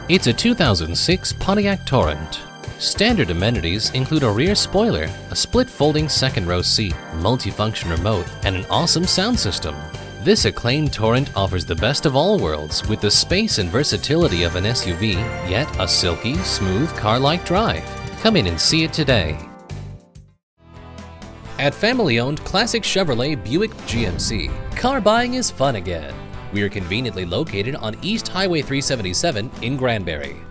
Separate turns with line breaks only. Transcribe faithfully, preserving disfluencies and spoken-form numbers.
It's a two thousand six Pontiac Torrent. Standard amenities include a rear spoiler, a split folding second row seat, multifunction remote, and an awesome sound system. This acclaimed Torrent offers the best of all worlds with the space and versatility of an S U V, yet a silky, smooth car-like drive. Come in and see it today. At family-owned classic Chevrolet Buick G M C, car buying is fun again. We are conveniently located on East Highway three seventy-seven in Granbury.